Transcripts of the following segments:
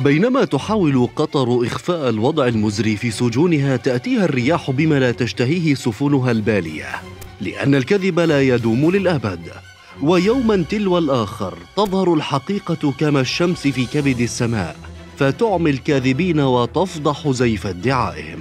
بينما تحاول قطر إخفاء الوضع المزري في سجونها، تأتيها الرياح بما لا تشتهيه سفنها البالية، لأن الكذب لا يدوم للأبد، ويوما تلو الآخر تظهر الحقيقة كما الشمس في كبد السماء، فتعمي الكاذبين وتفضح زيف ادعائهم.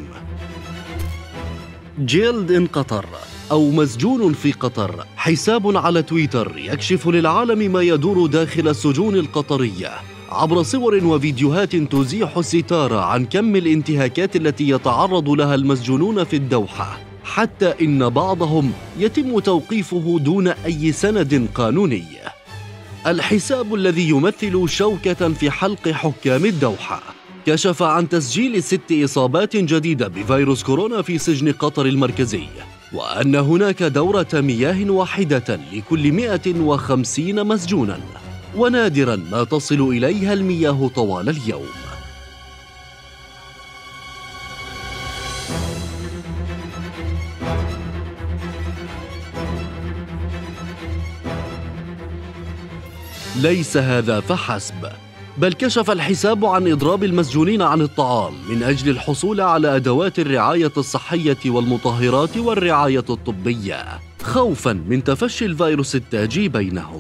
جيلد إن قطر، أو مسجون في قطر، حساب على تويتر يكشف للعالم ما يدور داخل السجون القطرية عبر صور وفيديوهات تزيح الستار عن كم الانتهاكات التي يتعرض لها المسجونون في الدوحة، حتى إن بعضهم يتم توقيفه دون أي سند قانوني. الحساب الذي يمثل شوكة في حلق حكام الدوحة كشف عن تسجيل 6 إصابات جديدة بفيروس كورونا في سجن قطر المركزي، وأن هناك دورة مياه واحدة لكل 150 مسجوناً، ونادراً ما تصل إليها المياه طوال اليوم. ليس هذا فحسب، بل كشف الحساب عن إضراب المسجونين عن الطعام من أجل الحصول على أدوات الرعاية الصحية والمطهرات والرعاية الطبية، خوفاً من تفشي الفيروس التاجي بينهم.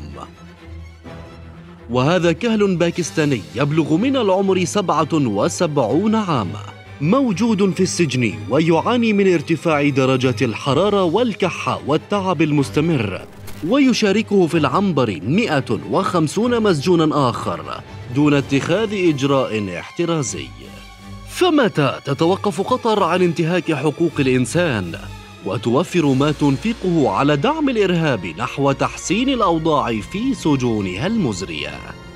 وهذا كهل باكستاني يبلغ من العمر 77 عاماً، موجود في السجن ويعاني من ارتفاع درجة الحرارة والكحة والتعب المستمر، ويشاركه في العنبر 150 مسجوناً آخر دون اتخاذ إجراء احترازي. فمتى تتوقف قطر عن انتهاك حقوق الإنسان وتوفر ما تنفقه على دعم الإرهاب نحو تحسين الأوضاع في سجونها المزرية؟